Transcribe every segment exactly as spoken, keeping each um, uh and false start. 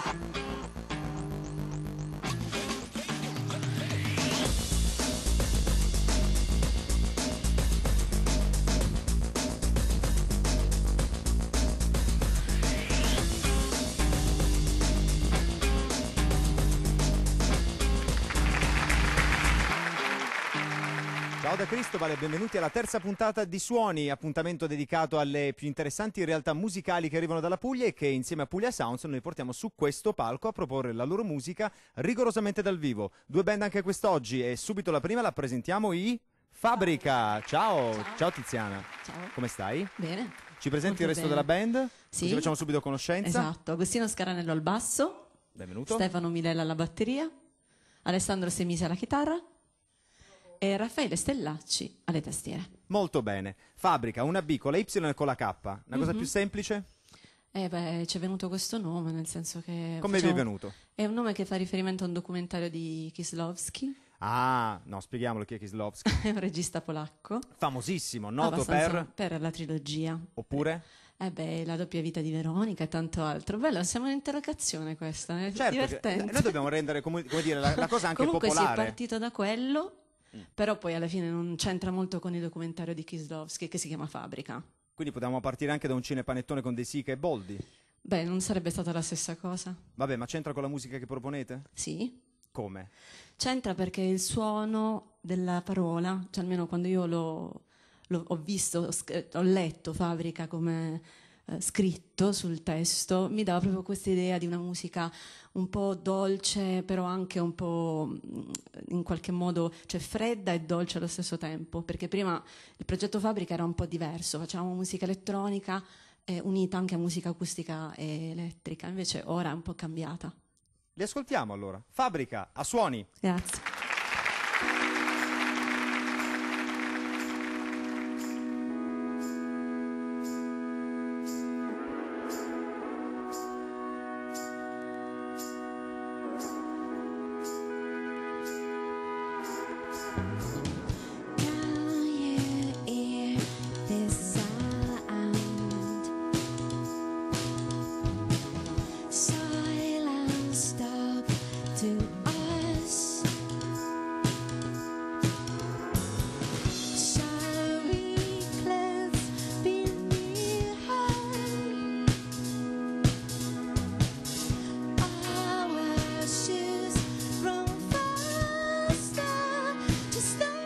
Ciao da Cristobal e benvenuti alla terza puntata di Suoni, appuntamento dedicato alle più interessanti realtà musicali che arrivano dalla Puglia e che insieme a Puglia Sounds noi portiamo su questo palco a proporre la loro musica rigorosamente dal vivo. Due band anche quest'oggi e subito la prima la presentiamo, i Fabrica. Ciao, ciao, ciao Tiziana. Ciao. Come stai? Bene. Ci presenti Molto il resto bene. della band? Sì. Così facciamo subito conoscenza. Esatto, Agostino Scaranello al basso, Benvenuto. Stefano Milella alla batteria, Alessandro Semisi alla chitarra e Raffaele Stellacci alle tastiere. Molto bene. Fabrica, una B con la Y e con la K. Una cosa Mhm. più semplice? Eh beh, ci è venuto questo nome, nel senso che... Come vi è facciamo- venuto? È un nome che fa riferimento a un documentario di Kieslowski, Ah, no, spieghiamolo chi è Kieslowski. è un regista polacco. Famosissimo, noto abbastanza- per... per la trilogia. Oppure? Eh beh, La doppia vita di Veronica e tanto altro. Bello, siamo in interrogazione questa, è Certo, che- divertente. noi dobbiamo rendere come, come dire, la, la cosa anche Comunque si è popolare. partito da quello, però poi alla fine non c'entra molto con il documentario di Kieslowski che si chiama Fabrica. Quindi potevamo partire anche da un cinepanettone con De Sica e Boldi. Beh, non sarebbe stata la stessa cosa? Vabbè, ma c'entra con la musica che proponete? Sì. Come? C'entra perché il suono della parola, cioè almeno quando io l'ho, l'ho- ho visto, ho, sc- ho letto Fabrica come eh, scritto sul testo, mi dava proprio questa idea di una musica un po' dolce, però anche un po' mh, in qualche modo, cioè fredda e dolce allo stesso tempo, perché prima il progetto Fabrica era un po' diverso, facevamo musica elettronica eh, unita anche a musica acustica e elettrica, invece ora è un po' cambiata. Li ascoltiamo allora. Fabrica, a suoni. Grazie. Can you hear this sound? Silence talk to us. Shall we close beneath our shoes run faster to stop.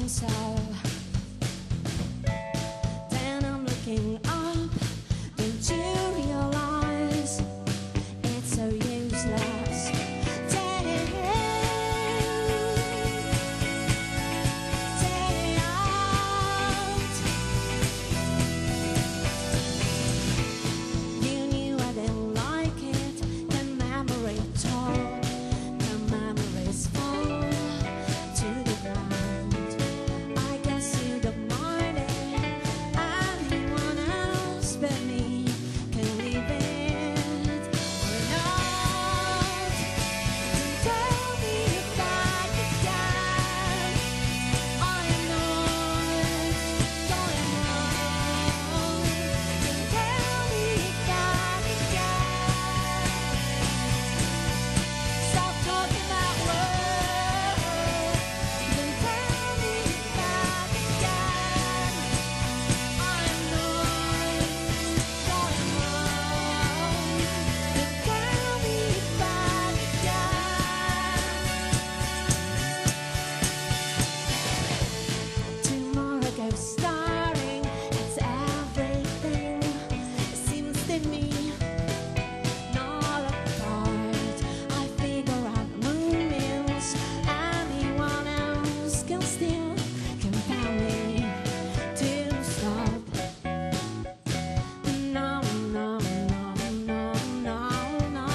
so. Then I'm looking up, don't you realize it's so useless? Day in, day out. You knew I didn't like it, the memory tore, the memories fall to the ground. I guess you don't mind it. Anyone else but me can leave it or not. Tell me back again. I am not going wrong. Tell me back again. Stop talking that word. Then tell me back again. I'm not going wrong. Then tell me back again. Tomorrow goes starting. It's everything. Seems to me not apart. I figure out movements. Anyone else can still compel me to stop. No, no, no, no, no, no.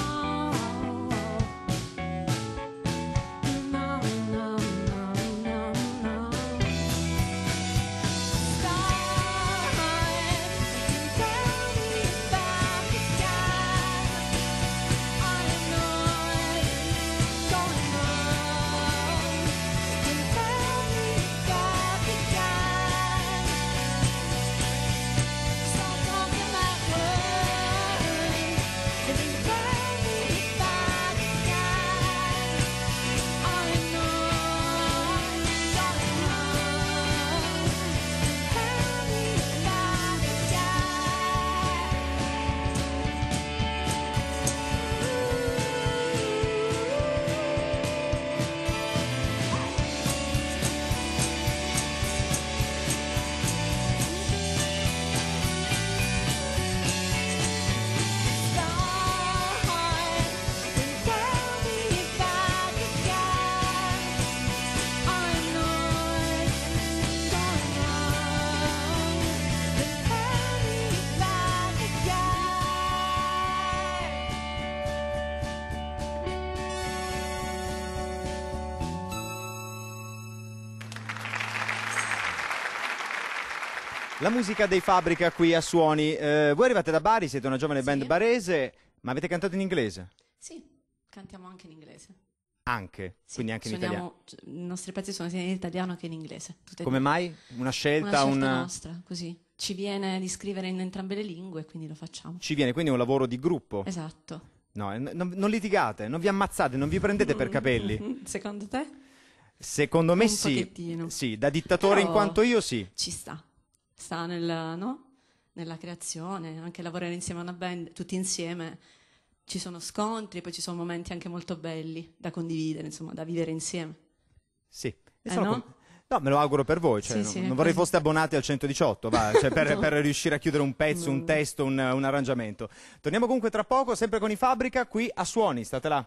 No, no, no, no, no. Start, tell me back again. I am not going wrong. Then tell me back again. Stop talking that word. Then tell me back again. I am not going wrong. Tell me back La musica dei Fabbrica qui a Suoni. Eh, voi arrivate da Bari, siete una giovane Sì. band barese, ma avete cantato in inglese? Sì, cantiamo anche in inglese. Anche, Sì, quindi anche in italiano. suoniamo- I nostri pezzi sono sia in italiano che in inglese. tutte e Come due. mai? Una Una scelta, scelta un... nostra, così. Ci viene di scrivere in entrambe le lingue, quindi lo facciamo. Ci viene quindi un lavoro di gruppo. Esatto. No, eh, non, non litigate, non vi ammazzate, non vi prendete per capelli. Secondo te? Secondo me Un sì. pochettino. Sì, da dittatore in Però- quanto io sì. Ci sta. Sta nel, no? Nella creazione, anche lavorare insieme a una band, tutti insieme. Ci sono scontri, poi ci sono momenti anche molto belli da condividere, insomma, da vivere insieme. Sì. E Eh, sono no? con- no, me lo auguro per voi. Cioè, Sì, non, sì, non vorrei così. foste abbonati al centodiciotto, va, cioè, per, No. per riuscire a chiudere un pezzo, un No. testo, un, un arrangiamento. Torniamo comunque tra poco, sempre con i Fabbrica, qui a Suoni. State là.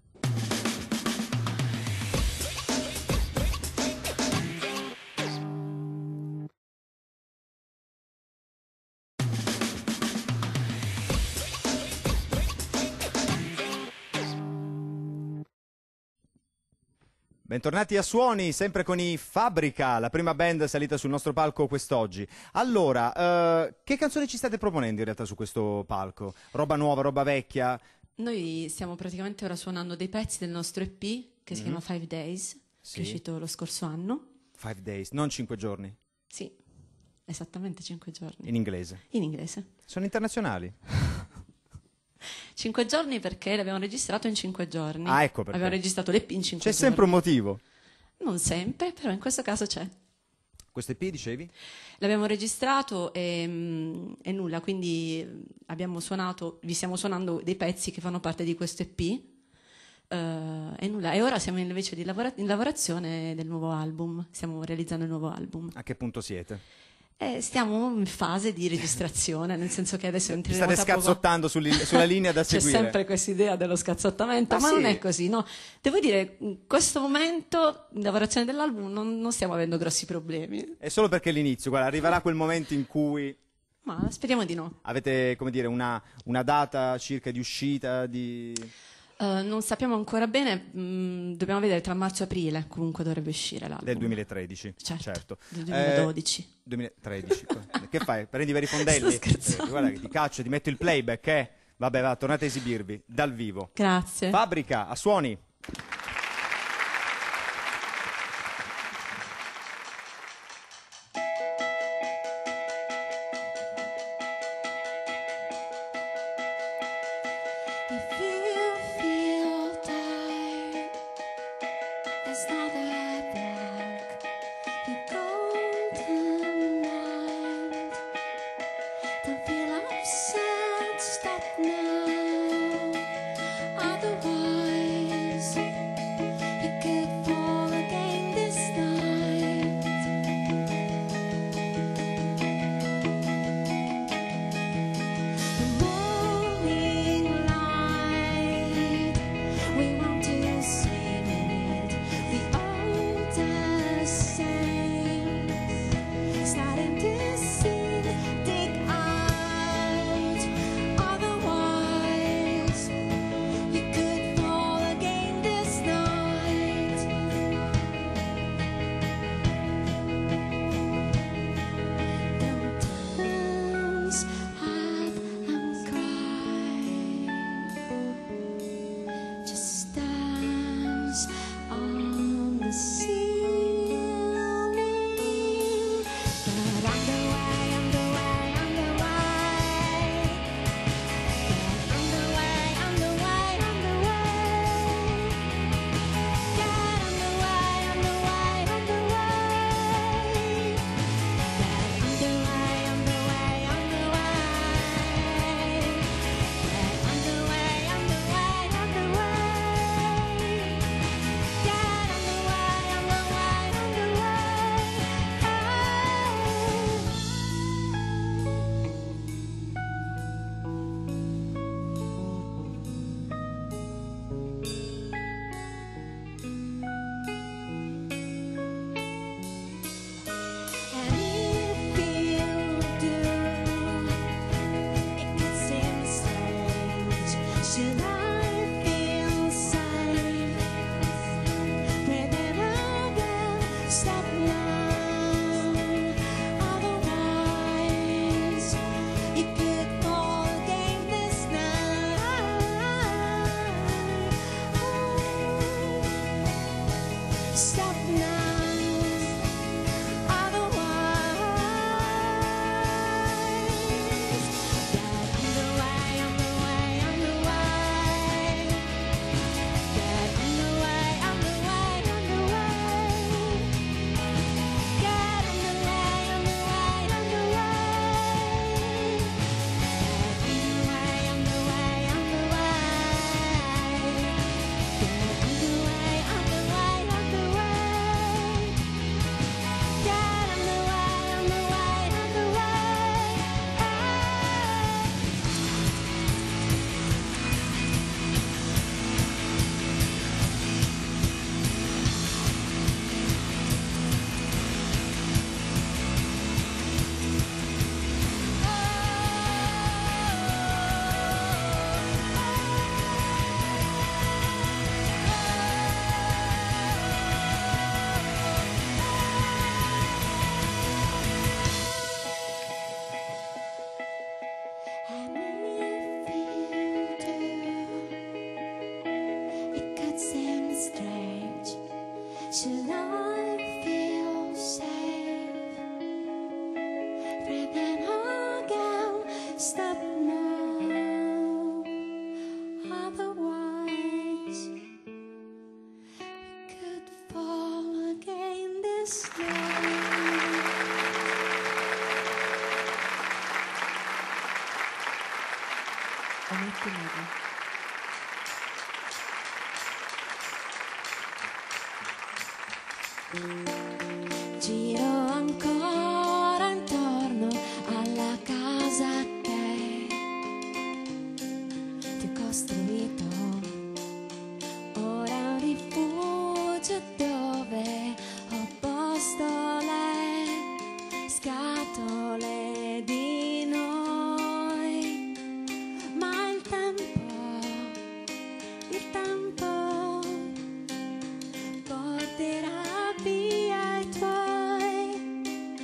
Bentornati a Suoni, sempre con i Fabbrica, la prima band salita sul nostro palco quest'oggi. Allora, eh, che canzoni ci state proponendo in realtà su questo palco? Roba nuova, roba vecchia? Noi stiamo praticamente ora suonando dei pezzi del nostro E P che si chiama Five Days, Sì. che è uscito lo scorso anno. Five days, non cinque giorni, Sì, esattamente cinque giorni. in inglese. In inglese. Sono internazionali. Cinque giorni perché l'abbiamo registrato in cinque giorni. Ah, ecco perché. Abbiamo registrato l'E P in cinque C'è giorni. sempre un motivo. Non sempre, però in questo caso c'è. Questo E P, dicevi? L'abbiamo registrato e, mm, e nulla, quindi abbiamo suonato, vi stiamo suonando dei pezzi che fanno parte di questo E P. Eh, e nulla, e ora siamo invece di lavora- in lavorazione del nuovo album, stiamo realizzando il nuovo album. A che punto siete? E stiamo in fase di registrazione, nel senso che adesso Vi entreremo state tra poco. scazzottando sul- sulla linea da C'è seguire? sempre questa idea dello scazzottamento, Ah, ma sì? non è così, no. Devo dire, in questo momento, in lavorazione dell'album, non, non stiamo avendo grossi problemi. È solo perché è l'inizio, guarda, arriverà quel momento in cui Ma speriamo di no. avete, come dire, una, una data circa di uscita, di... Eh, non sappiamo ancora bene, mh, dobbiamo vedere tra marzo e aprile, comunque dovrebbe uscire l'album. del duemilatredici. Certo, del Eh, duemiladodici. duemilatredici. Che fai? Prendi i veri fondelli? Sto scherzando. Eh, guarda che ti caccio, ti metto il playback, eh? Vabbè, va, tornate a esibirvi dal vivo. Grazie. Fabbrica, a suoni. If you feel tired, there's another black. The golden night. Don't feel upset, stop now. Otherwise, you could fall again this night. The morning light, we want to swim in it. The oldest saints starting to sing, dig out. Otherwise, you could fall again this night. Don't dance up and cry. Just dance on the ceiling. Get underway, underway, underway. Get underway, underway, underway. Get underway, underway, underway. Get underway, underway, underway. Get underway, underway, underway. Get underway, underway, And if you do, it could seem strange. Should I feel safe? Breathing again, stop now. Otherwise, you could fall again this night. Stop now. Otherwise, get underway, underway, underway. Get underway, underway, underway. Get underway, underway, underway. Get underway, underway, underway. Get underway, underway, underway. Get underway, underway, underway. And if you do, it could seem strange. Should I feel safe? Breathing again, stop now. Otherwise, you could fall again this night. Ometti meglio. Giro ancora intorno alla casa che ti ho costruito. Ora è un rifugio dove ho posto le scatole di noi. Ma il tempo, il tempo porterà via i tuoi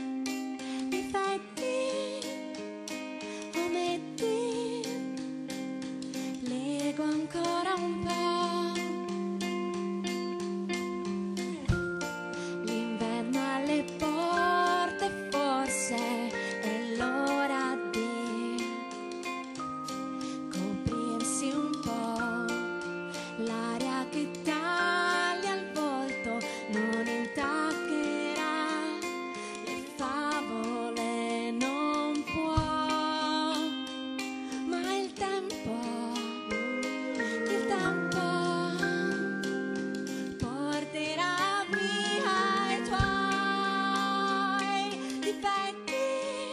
difetti, ometti, lego ancora un po'. L'inverno alle porte, forse è l'ora di coprirsi un po'. L'aria che taglia il volto non intaccherà le favole, non può. Ma il tempo, il tempo porterà via i tuoi difetti,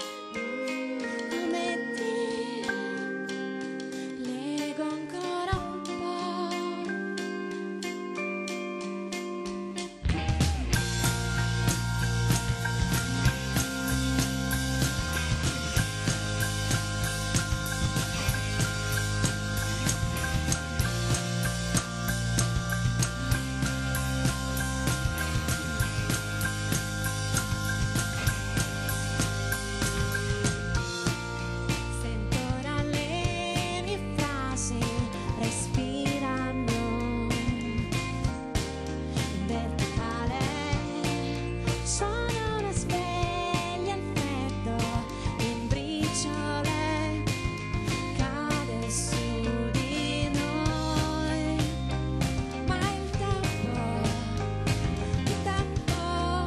ometti, lego ancora un po'. Sento ora le mie frasi respirano in verticale. Sono una sveglia al freddo, in briciole cade su di noi. Ma il tempo, il tempo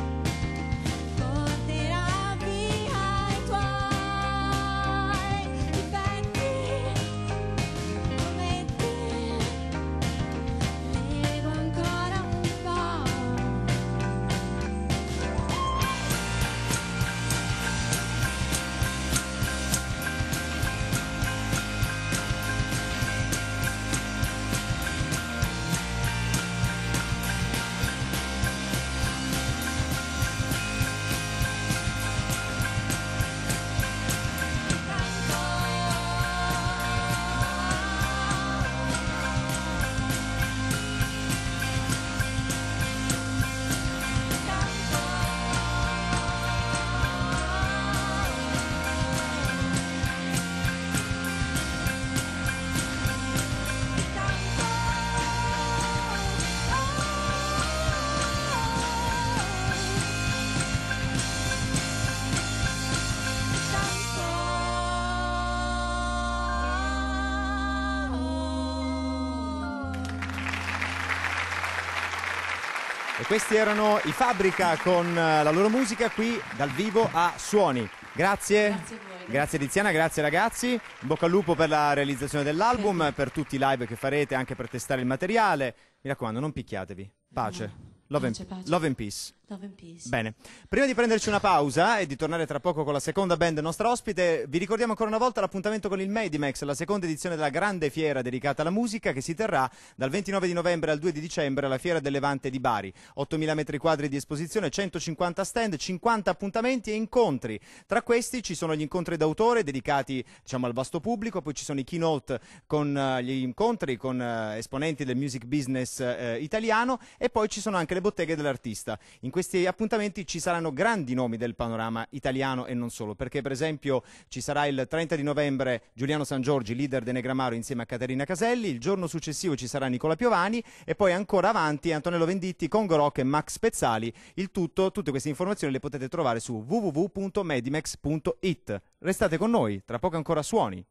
porterà via i tuoi difetti, ometti, lego ancora un po'. E questi erano i Fabbrica con eh, la loro musica qui dal vivo a Suoni. Grazie. Grazie a voi. Grazie Tiziana, grazie ragazzi. In bocca al lupo per la realizzazione dell'album, per tutti i live che farete, anche per testare il materiale. Mi raccomando, non picchiatevi. Pace. No. Love, Pace, and, pace. love and peace. Love and peace. Bene, prima di prenderci una pausa e di tornare tra poco con la seconda band nostra ospite, vi ricordiamo ancora una volta l'appuntamento con il Medimex, la seconda edizione della grande fiera dedicata alla musica che si terrà dal ventinove di novembre al due di dicembre alla Fiera del Levante di Bari. ottomila metri quadri di esposizione, centocinquanta stand, cinquanta appuntamenti e incontri. Tra questi ci sono gli incontri d'autore dedicati, diciamo, al vasto pubblico, poi ci sono i keynote con uh, gli incontri con uh, esponenti del music business uh, italiano e poi ci sono anche le botteghe dell'artista. In questi appuntamenti ci saranno grandi nomi del panorama italiano e non solo, perché per esempio ci sarà il trenta di novembre Giuliano San Giorgi, leader de Negramaro insieme a Caterina Caselli, il giorno successivo ci sarà Nicola Piovani e poi ancora avanti Antonello Venditti, Congo Rock e Max Pezzali. Il tutto, tutte queste informazioni le potete trovare su w w w punto medimex punto it. Restate con noi, tra poco ancora Suoni.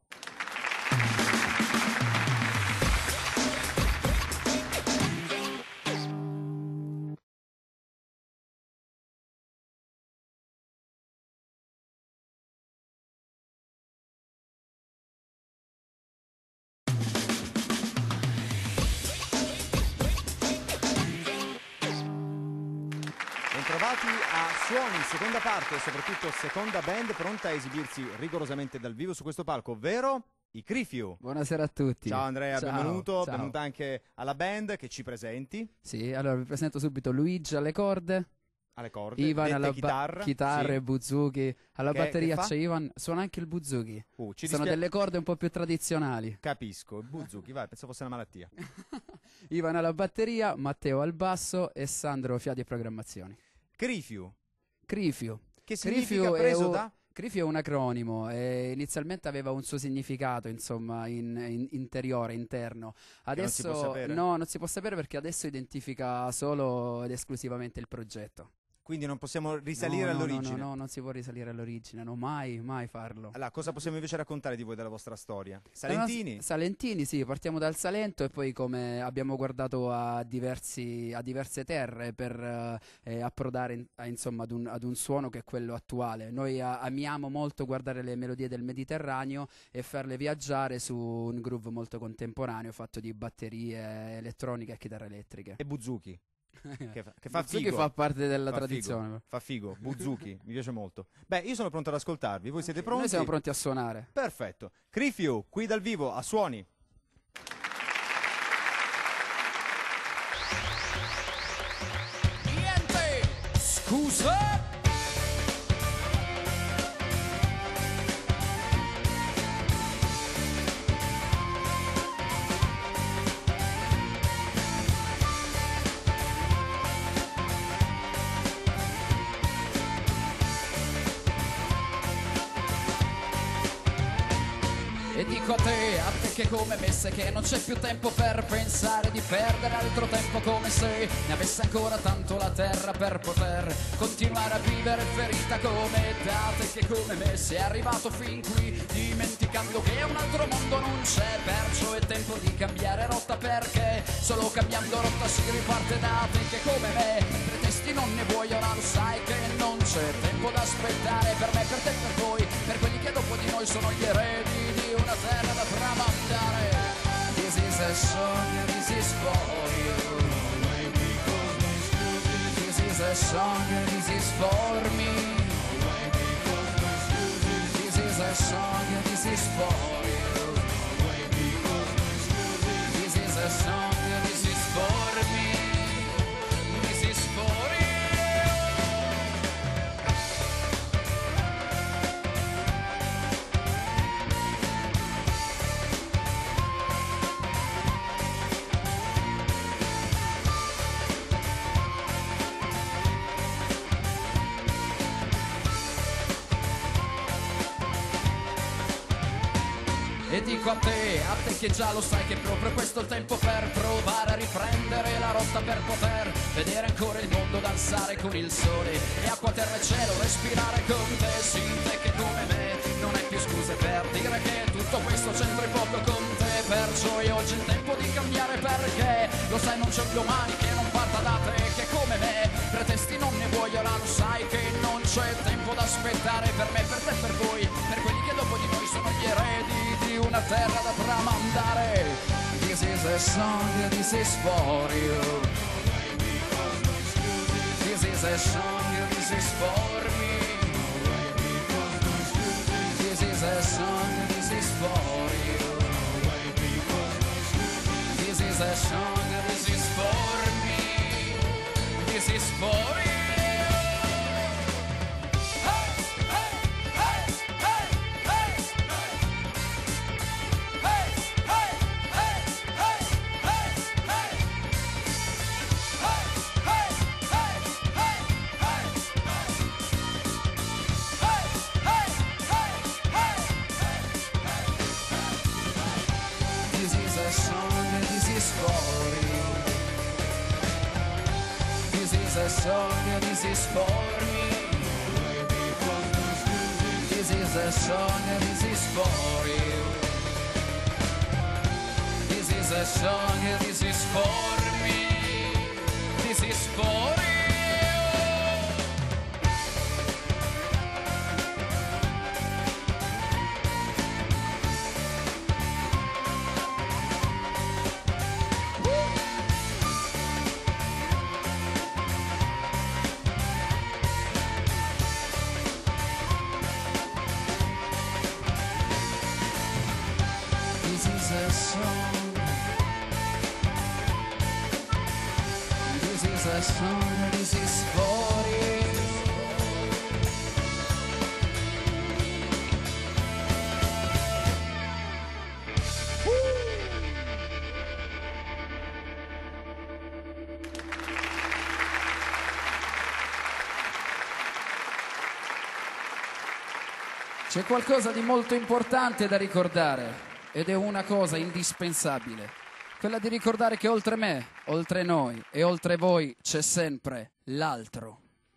Bentrovati a Suoni, seconda parte e soprattutto seconda band pronta a esibirsi rigorosamente dal vivo su questo palco, ovvero i Crifiu. Buonasera a tutti. Ciao Andrea, Ciao, benvenuto, ciao. benvenuta anche alla band che ci presenti Sì, allora vi presento subito Luigi alle corde, alle corde, Ivan dette alla ba- chitarra, chitarre, sì. buzuki, alla Che- batteria che fa? c'è Ivan, suona anche il buzuki. Uh, ci Sono dispia- delle corde un po' più tradizionali. Capisco, il Buzuki, vai, pensavo fosse una malattia. Ivan alla batteria, Matteo al basso e Sandro fiati e programmazioni. Crifiu, Crifio. che significa Crifio è preso un- da... Crifio è un acronimo e inizialmente aveva un suo significato, insomma, in- in- interiore, interno. non si può Adesso sapere? no, non si può sapere perché adesso identifica solo ed esclusivamente il progetto. Quindi non possiamo risalire No, no, all'origine. No, no, no, non si può risalire all'origine, no, mai, mai farlo. Allora, cosa possiamo invece raccontare di voi della vostra storia? La Salentini? nos- Salentini, sì, partiamo dal Salento e poi come abbiamo guardato a, diversi, a diverse terre per eh, eh, approdare in- a- insomma, ad, un, ad un suono che è quello attuale. Noi a- amiamo molto guardare le melodie del Mediterraneo e farle viaggiare su un groove molto contemporaneo fatto di batterie elettroniche e chitarre elettriche. E Buzuki, che fa, che fa Buzuki figo. fa parte della Fa tradizione. Figo, fa figo, Buzuki, mi piace molto. Beh, io sono pronto ad ascoltarvi, voi siete pronti? Noi siamo pronti a suonare. Perfetto. Crifiu, qui dal vivo, a Suoni. Niente, scusa. E dico a te, a te che come me sai che non c'è più tempo per pensare di perdere altro tempo, come se ne avesse ancora tanto la terra per poter continuare a vivere ferita come da te che come me sei arrivato fin qui dimenticando che un altro mondo non c'è, perciò è tempo di cambiare rotta perché solo cambiando rotta si riparte da te che come me pretesti non ne vuoi, ora lo sai che non c'è tempo da aspettare per me, per te, per voi, per quelli che dopo di noi sono gli eredi di una terra da tramandare. This is a song, this is for you. This is a song, this is for me. This is a song, this is for you. This is a song, this is for me. This is for you. E dico a te, a te che già lo sai che proprio questo è il tempo per provare a riprendere la rotta per poter vedere ancora il mondo danzare con il sole e acqua, terra e cielo, respirare con te, sì, te che come me non hai più scuse per dire che tutto questo c'entra proprio con te, perciò è oggi il tempo di cambiare perché lo sai non c'è un domani che non parta da te che come me pretesti non ne vuoi, ora lo sai che non c'è tempo da aspettare per me, per te, per voi, per quelli che dopo di noi sono gli eredi di una terra da tramandare. This is a song, this is for you. This is a song, this is for me. This is a song, this is for you. This is a song, this is for me. This is for you. This is a song, this is for you. This is a song, this is for me. This is a song, this is for you. This is a song, this is for me. This is for you. song. This is a song, this is for you. C'è qualcosa di molto importante da ricordare ed è una cosa indispensabile, quella di ricordare che oltre me, oltre noi e oltre voi c'è sempre l'altro.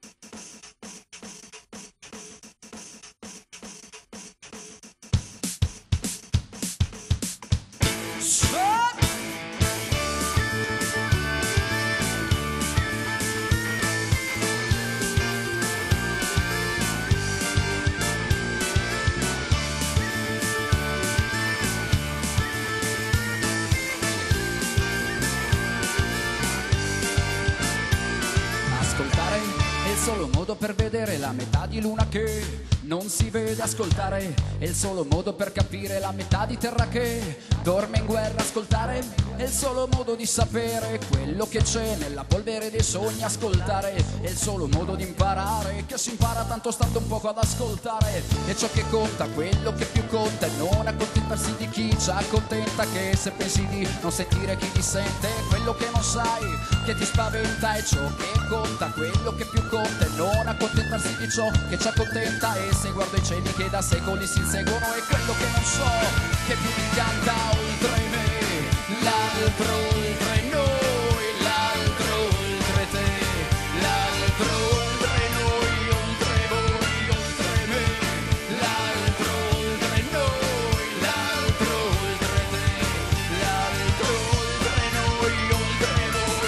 Solo modo per vedere la metà di luna che non si vede. Ascoltare è il solo modo per capire la metà di terra che dorme in guerra. Ascoltare è il solo modo di sapere quello che c'è nella polvere dei sogni. Ascoltare è il solo modo di imparare, che si impara tanto stando un poco ad ascoltare. E ciò che conta, quello che più conta, è non accontentarsi di chi ci accontenta. Che se pensi di non sentire chi ti sente, quello che non sai che ti spaventa. E ciò che conta, quello che più conta, è non accontentarsi di ciò che ci accontenta. E se guardo i cieli che da secoli si inseguono, è quello che non so che più mi incanta. Oltre me, l'altro oltre noi, l'altro oltre te, l'altro oltre noi, oltre voi, oltre me, l'altro oltre noi, l'altro oltre te, l'altro oltre noi, oltre voi.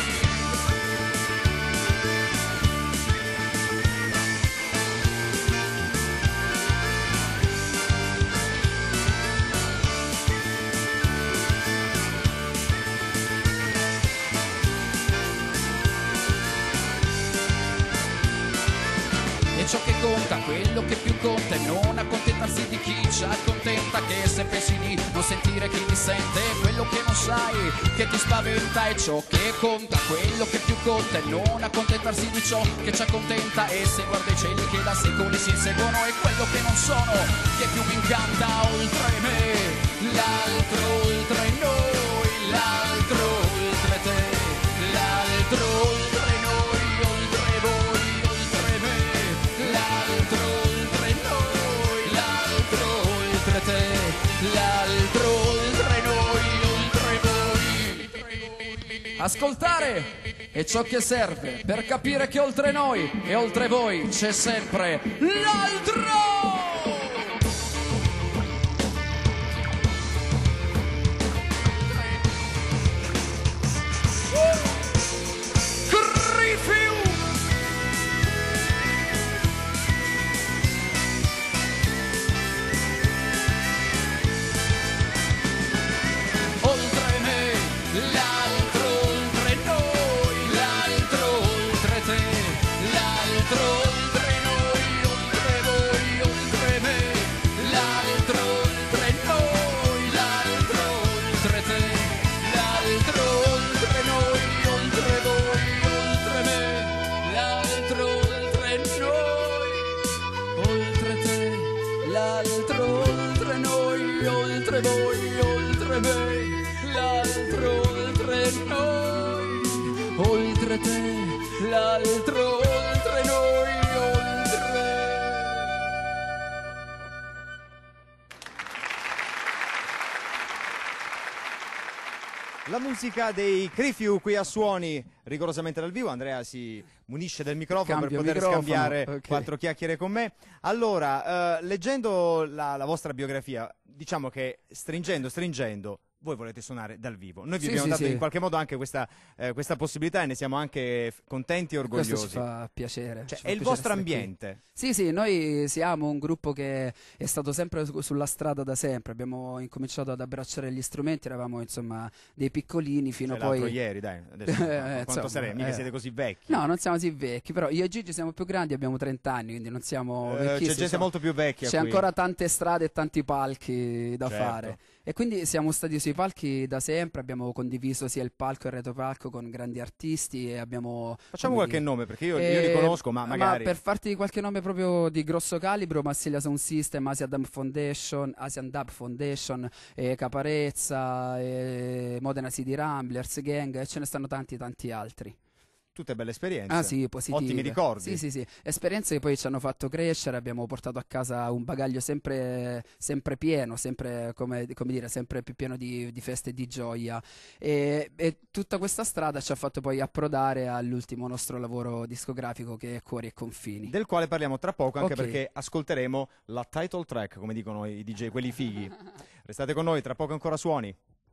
Ciò che conta, quello che più conta, è non accontentarsi di chi ci accontenta. Che se pensi di non sentire chi ti sente, quello che non sai che ti spaventa. E ciò che conta, quello che più conta, è non accontentarsi di ciò che ci accontenta. E se guardo i cieli che da secoli si inseguono, è quello che non sono che più mi incanta. Oltre me, l'altro oltre noi, l'altro oltre te, l'altro oltre noi, oltre voi, oltre me, l'altro oltre noi, l'altro oltre te, l'altro oltre noi, oltre voi. Ascoltare è ciò che serve per capire che oltre noi e oltre voi c'è sempre l'altro. L'altro oltre noi, oltre. La musica dei Crifiu qui a Suoni, rigorosamente dal vivo. Andrea si munisce del microfono Cambio per poter microfono, scambiare okay. quattro chiacchiere con me. Allora, eh, leggendo la, la vostra biografia, diciamo che stringendo, stringendo, voi volete suonare dal vivo. Noi vi Sì, abbiamo sì, dato sì. in qualche modo anche questa, eh, questa possibilità e ne siamo anche f- contenti e orgogliosi. Questo ci fa piacere. Cioè, ci fa è il piacere vostro stare qui. ambiente. Sì, sì, noi siamo un gruppo che è stato sempre su- sulla strada da sempre. Abbiamo incominciato ad abbracciare gli strumenti, eravamo insomma dei piccolini fino Cioè, a poi. l'altro ieri, dai. Adesso, Eh, quanto insomma, sarei? Mica eh. siete così vecchi. No, non siamo così vecchi, però io e Gigi siamo più grandi, abbiamo trenta anni, quindi non siamo Eh, vecchissimi. c'è gente insomma. molto più vecchia C'è qui. ancora tante strade e tanti palchi da Certo. fare. E quindi siamo stati sui palchi da sempre, abbiamo condiviso sia il palco e il retropalco con grandi artisti e abbiamo... Facciamo come qualche dire- nome, perché io, io Eh, li conosco, ma magari... per farti qualche nome proprio di grosso calibro, Massilia Sound System, Asian Dub Foundation, Asian Dub Foundation, eh, Caparezza, eh, Modena City Ramblers, Gang, e ce ne stanno tanti tanti altri. Tutte belle esperienze. Ah sì, positive. Ottimi ricordi. Sì, sì, sì. Esperienze che poi ci hanno fatto crescere, abbiamo portato a casa un bagaglio sempre, sempre pieno, sempre, come, come dire, sempre più pieno di, di feste e di gioia. E, e tutta questa strada ci ha fatto poi approdare all'ultimo nostro lavoro discografico, che è Cuori e Confini. Del quale parliamo tra poco, anche Ok. perché ascolteremo la title track, come dicono i D J, quelli fighi. Restate con noi, tra poco ancora suoni.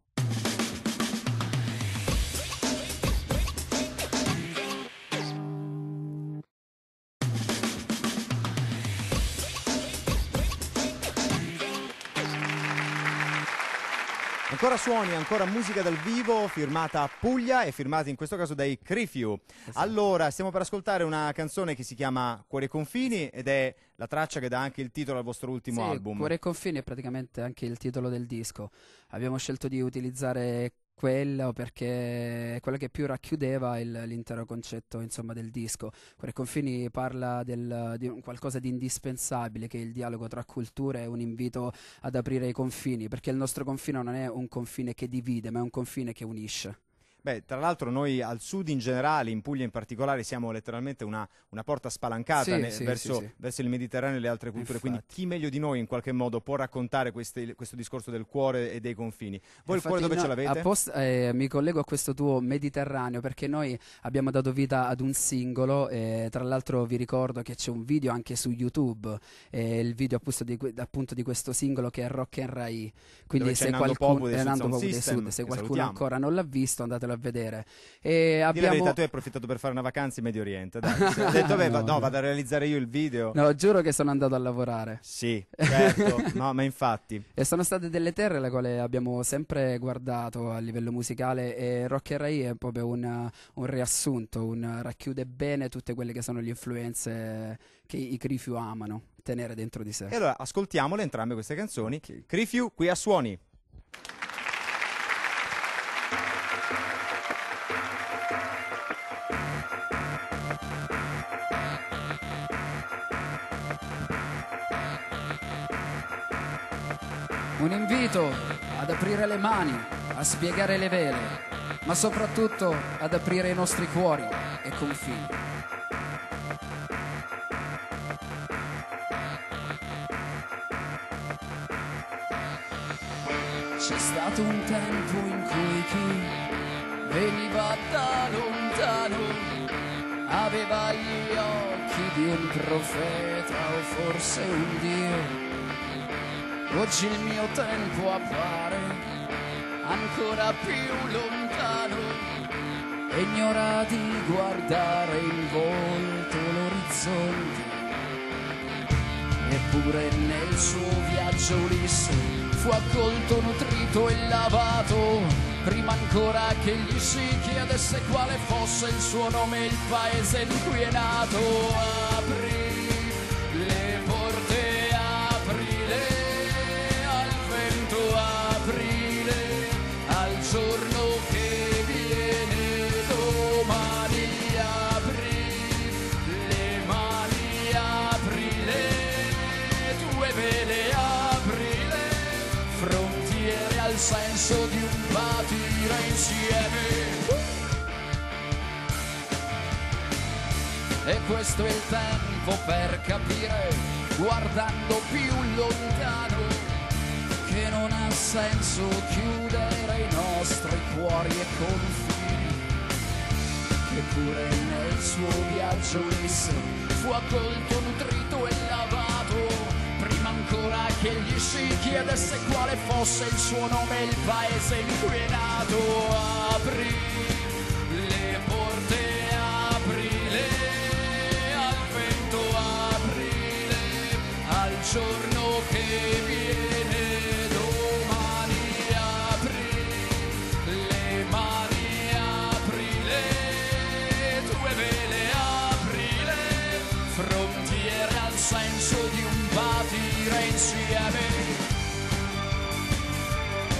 Ancora suoni, ancora musica dal vivo, firmata a Puglia e firmata in questo caso dai Crifiu. Allora, stiamo per ascoltare una canzone che si chiama Cuori e Confini ed è la traccia che dà anche il titolo al vostro ultimo Sì, album. Cuore e Confini è praticamente anche il titolo del disco. Abbiamo scelto di utilizzare quello perché è quella che più racchiudeva il- l'intero concetto, insomma, del disco. Cuore e Confini parla del- di un qualcosa di indispensabile, che è il dialogo tra culture, e un invito ad aprire i confini, perché il nostro confine non è un confine che divide, ma è un confine che unisce. Beh, tra l'altro noi al sud in generale, in Puglia in particolare, siamo letteralmente una, una porta spalancata Sì, ne- sì, verso, sì, sì. verso il Mediterraneo e le altre culture, quindi Infatti. chi meglio di noi in qualche modo può raccontare queste- questo discorso del cuore e dei confini? Voi il cuore Infatti, dove no, ce l'avete? apposta- eh, mi collego a questo tuo Mediterraneo perché noi abbiamo dato vita ad un singolo, e tra l'altro vi ricordo che c'è un video anche su YouTube, eh, il video appunto di, que- appunto di questo singolo, che è Rock and Rai. Quindi Dove c'è se Nando qualcuno, Popu dei eh, Sud Nando Sound Popu dei System, Sud, se che qualcuno salutiamo. ancora non l'ha visto, andatelo a vedere. E Di la abbiamo... verità, tu hai approfittato per fare una vacanza in Medio Oriente, dai. Hai detto, beh, va- No, no, no. vado a realizzare io il video. No, giuro che sono andato a lavorare. Sì, certo, no, ma infatti. E sono state delle terre alle quali abbiamo sempre guardato a livello musicale, e Rock and Rai è proprio un, un riassunto, un, racchiude bene tutte quelle che sono le influenze che i Crifiu amano tenere dentro di sé. E allora ascoltiamole entrambe queste canzoni. Ok. Crifiu qui a Suoni. Un invito ad aprire le mani, a spiegare le vele, ma soprattutto ad aprire i nostri cuori e confini. C'è stato un tempo in cui chi veniva da lontano aveva gli occhi di un profeta o forse un dio. Oggi il mio tempo appare ancora più lontano e ignora di guardare in volto l'orizzonte. Eppure nel suo viaggio Ulisse fu accolto, nutrito e lavato, prima ancora che gli si chiedesse quale fosse il suo nome e il paese in cui è nato. Aprì le porte, aprile al vento, aprile al giorno che viene domani. Apri le mani, apri le tue vele, apri le frontiere al senso di un patire insieme. E questo è il tempo per capire, guardando più lontano, che non ha senso chiudere i nostri cuori e confini. Che pure nel suo viaggio Ulisse fu accolto, nutrito e lavato, prima ancora che gli si chiedesse quale fosse il suo nome e il paese in cui è nato. Apri le porte, aprile al vento, aprile al giorno che viene domani. Apri le mani, apri le tue vele, apri le frontiere al senso di un patire insieme.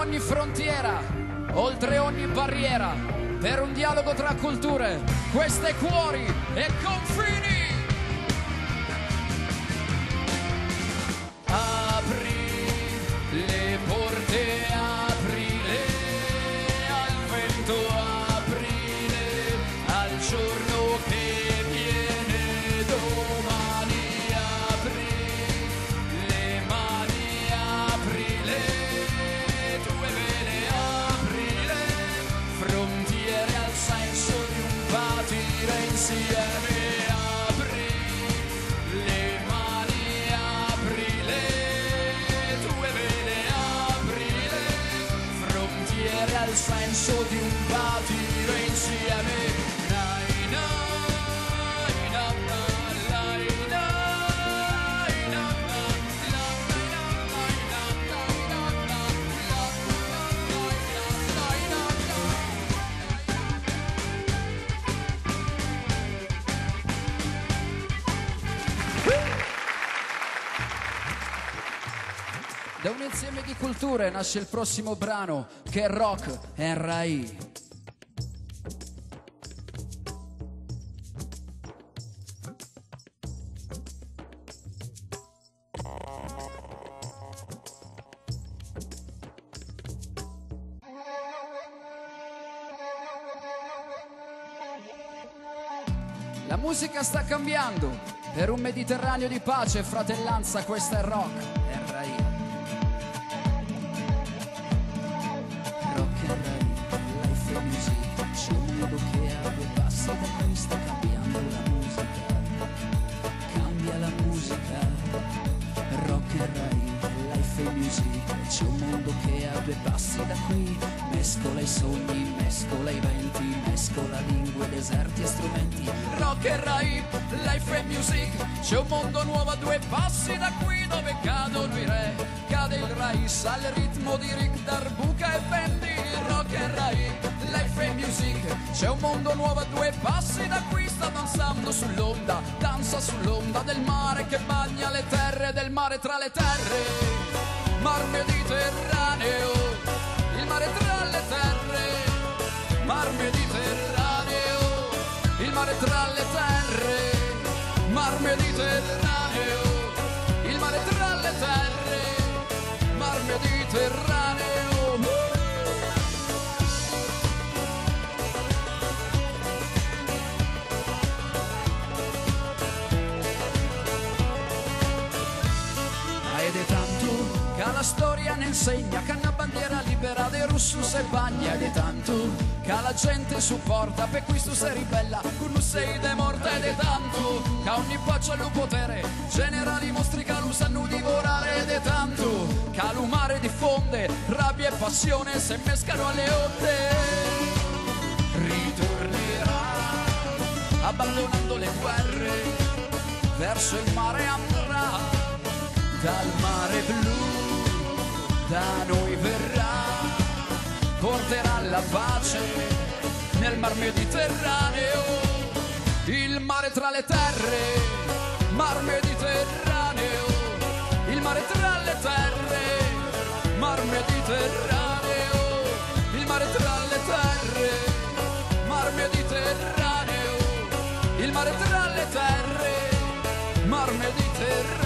ogni frontiera, oltre ogni barriera, per un dialogo tra culture, queste cuori e confini. Apri le porte, aprile al vento, aprile al giorno che viene domani. Apri le mani, aprile tue vele, aprile frontiere al senso di un patire insieme. Apri le mani, aprile tue vele, aprile frontiere al senso di un patire insieme. Nai, nai, na, na, lai, nai, na, na, lai, na, lai, na, lai, na, na, lai, na, Da un insieme di culture nasce il prossimo brano, che è Rock and Rai. La musica sta cambiando per un Mediterraneo di pace e fratellanza. Questa è Rock and Rai. Rock and Rai, life and music, c'è un mondo che ha due passi da cui sta cambiando la musica. Cambia la musica. Rock and Rai, life and music, c'è un mondo che ha due passi da qui. Mescola i sogni, mescola i venti, mescola lingue, deserti e strumenti. Rock and Rai, life and music, c'è un mondo nuovo a due passi da qui, dove cadono i re, cade il Rais al ritmo di Rick Darbuka e Fendi. Rock and Rai, life and music, c'è un mondo nuovo a due passi da qui, sta danzando sull'onda, danza sull'onda del mare che bagna le terre, del mare tra le terre. Mar Mediterraneo, il mare tra le terre, mar Mediterraneo, il mare tra le terre, mar Mediterraneo, il mare tra le terre, mar Mediterraneo. Ed è tanto che la storia ne insegna, che una bandiera libera dei russus e bagna. Ed è tanto che la gente supporta, per questo si ribella con un sei de morte. Ed è tanto che ogni faccia lo potere, generali mostri che lo sanno divorare. Ed è tanto che l'umare diffonde rabbia e passione, se mescano alle onde. Ritornerà abbandonando le guerre, verso il mare andrà, dal mare blu da noi verrà, porterà la pace nel mar Mediterraneo. Il mare tra le terre, mar Mediterraneo, il mare tra le terre, mar Mediterraneo, il mare tra le terre, mar Mediterraneo, il mare tra le terre, mar Mediterraneo.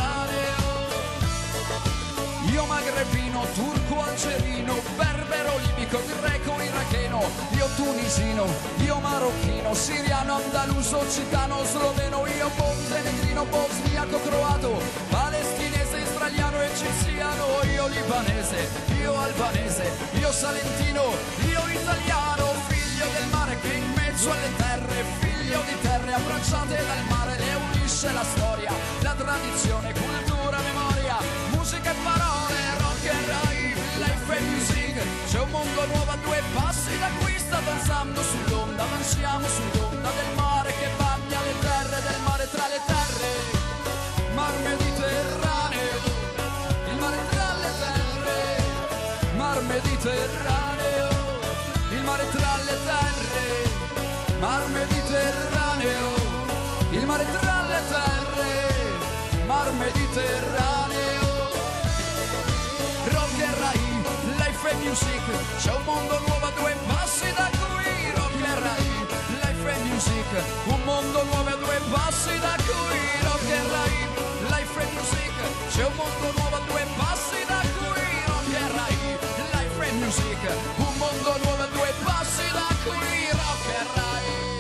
Io magrebino, turco, algerino, berbero, libico, greco, iracheno, io tunisino, io marocchino, siriano, andaluso, occitano, sloveno, io montenegrino, bosniaco, croato, palestinese, israeliano, egiziano, io libanese, io albanese, io salentino, io italiano, figlio del mare che in mezzo alle terre, figlio di terre abbracciate dal mare, le unisce la storia, la tradizione, cultura, memoria, musica e parole. Rock and Rai, life and music, c'è un mondo nuovo a due passi da qui, sta danzando sull'onda, danziamo sull'onda del mare che bagna le terre, del mare tra le terre, mar Mediterraneo, il mare tra le terre, mar Mediterraneo, il mare tra le terre, mar Mediterraneo, il mare tra le terre, mar Mediterraneo. Rock and Rai, life and Music, c'è un mondo nuovo a due passi da qui, Rock e Rai, Life and Music, un mondo nuovo a due passi da qui, Rock e Rai, Life and Music, c'è un mondo nuovo a due passi da qui, Rock e Rai, Life and Music, un mondo nuovo a due passi da qui, Rock e Rai.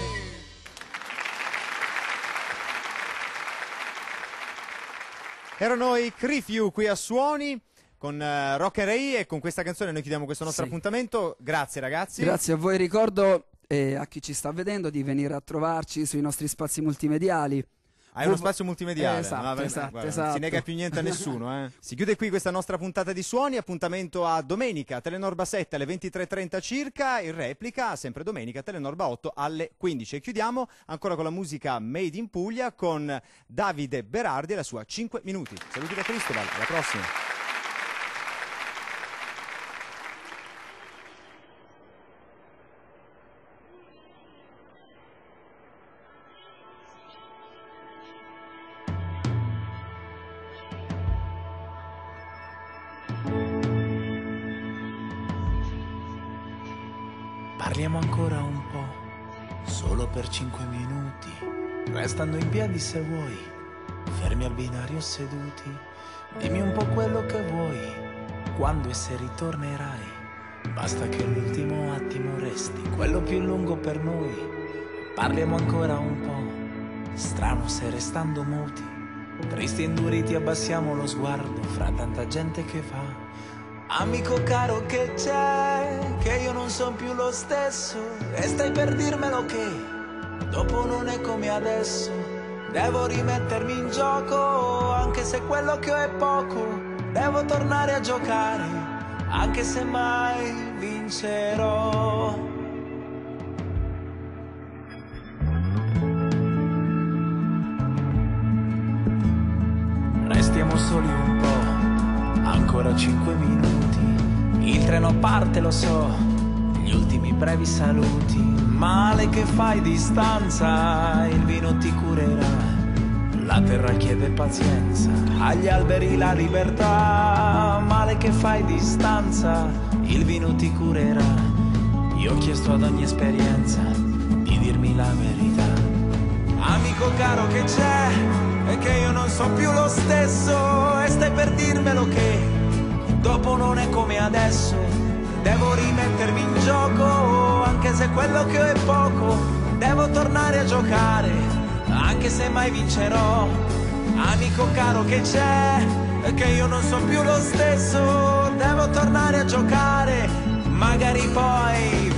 Erano i Crifiu qui a Suoni con uh, Rock and Ray, e con questa canzone noi chiudiamo questo nostro Sì. appuntamento. Grazie ragazzi. Grazie a voi, ricordo eh, a chi ci sta vedendo di venire a trovarci sui nostri spazi multimediali. Hai uno spazio multimediale. Eh, esatto, No, vabbè, esatto, guarda, esatto. Non si nega più niente a nessuno. Eh. Si chiude qui questa nostra puntata di Suoni. Appuntamento a domenica, Telenorba sette alle ventitré e trenta circa. In replica, sempre domenica, Telenorba otto alle quindici. E chiudiamo ancora con la musica Made in Puglia con Davide Berardi e la sua cinque minuti. Saluti da Cristobal, alla prossima. Parliamo ancora un po', solo per cinque minuti, restando in piedi se vuoi, fermi al binario seduti. Dimmi un po' quello che vuoi, quando e se ritornerai. Basta che l'ultimo attimo resti, quello più lungo per noi. Parliamo ancora un po', strano se restando muti, tristi e induriti abbassiamo lo sguardo fra tanta gente che va. Amico caro che c'è, che io non son più lo stesso, e stai per dirmelo che dopo non è come adesso. Devo rimettermi in gioco, anche se quello che ho è poco. Devo tornare a giocare, anche se mai vincerò. Restiamo soli un po', ancora cinque minuti. Il treno parte, lo so, gli ultimi brevi saluti. Male che fai distanza, il vino ti curerà. La terra chiede pazienza, agli alberi la libertà. Male che fai distanza, il vino ti curerà. Io ho chiesto ad ogni esperienza di dirmi la verità. Amico caro che c'è, è che io non so più lo stesso, e stai per dirmelo che dopo non è come adesso. Devo rimettermi in gioco, anche se quello che ho è poco. Devo tornare a giocare, anche se mai vincerò. Amico caro che c'è, è che io non so più lo stesso. Devo tornare a giocare, magari poi